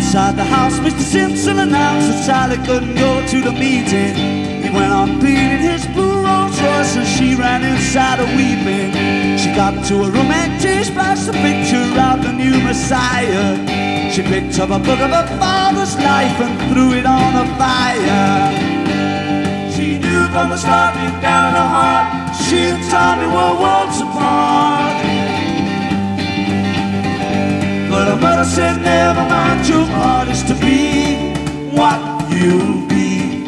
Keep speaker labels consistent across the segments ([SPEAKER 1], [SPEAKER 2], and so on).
[SPEAKER 1] Inside the house, Mr. Simpson announced that Sally couldn't go to the meeting. He went on beating his blue Rolls Royce and she ran inside a weeping. She got to a room and she splashed a picture of the new Messiah. She picked up a book of her father's life and threw it on the fire. She knew from the start, deep down in her heart, she and Tommy were worlds apart. But her mother said, never mind, your part is to be what you be.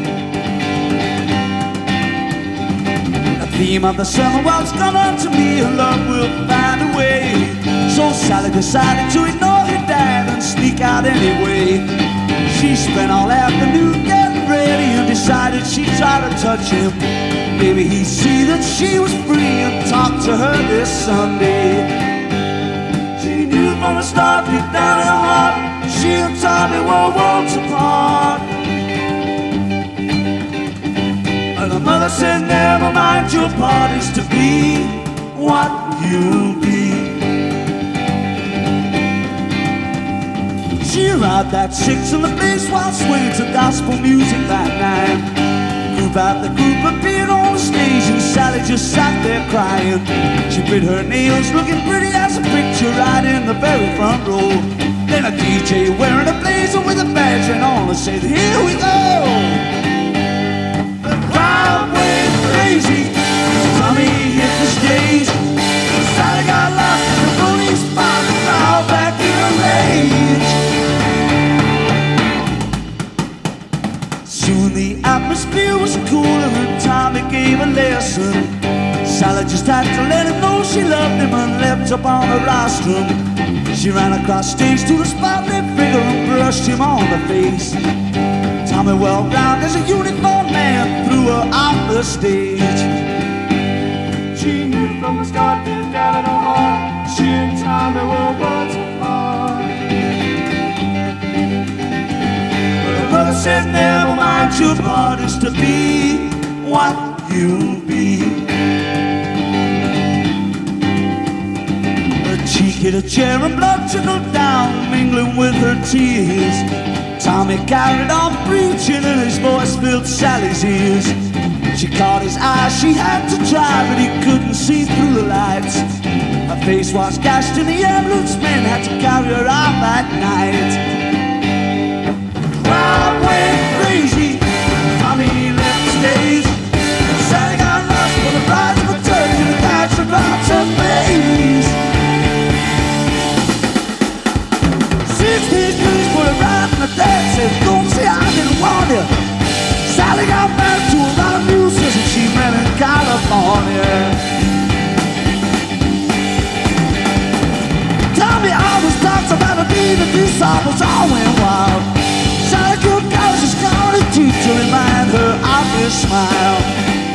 [SPEAKER 1] The theme of the summer was come unto me, and love will find a way. So Sally decided to ignore her dad and sneak out anyway. She spent all afternoon getting ready and decided she'd try to touch him. Maybe he'd see that she was free and talk to her this Sunday. She knew from the start, deep down in her heart, she and Tommy were worlds apart. And her mother said, never mind, your part is to be what you be. She arrived at 6 and the place while swinging to gospel music that night. Group after group appeared on the stage and Sally just sat there crying. She bit her nails, looking pretty as a picture, right in the very front row. Then a DJ wearing a blazer with a badge and on said, here we go. The crowd went crazy, Tommy hit the stage. Sally got lost in the police spot and now back in a rage. Soon the atmosphere was cooler and Tommy gave a lesson. Sally just had to let him know she loved him and leapt up on the rostrum. She ran across stage to the spotlit figure and brushed him on the face. Tommy, well round as a uniformed man, threw her off the stage. She knew from the start, deep down in her heart, she and Tommy were worlds apart. Mother said, never mind, your part is to be what you be. Her cheek hit a chair and blood trickled down, mingling with her tears. Tommy carried on preaching and his voice filled Sally's ears. She caught his eye, she had to try, but he couldn't see through the lights. Her face was gashed and the ambulance men had to carry her out that night. Crowd went crazy, Tommy left the stage. Sally got lost for the prize of a turkey and the catch drops her face. 16 police put her right in the dead, said, don't say I didn't warn you. Sally got back to a lot of music and she ran in California. Tommy always talks about the day that these songs all went wild. Sally could cause she's gonna teach to remind her of his smile.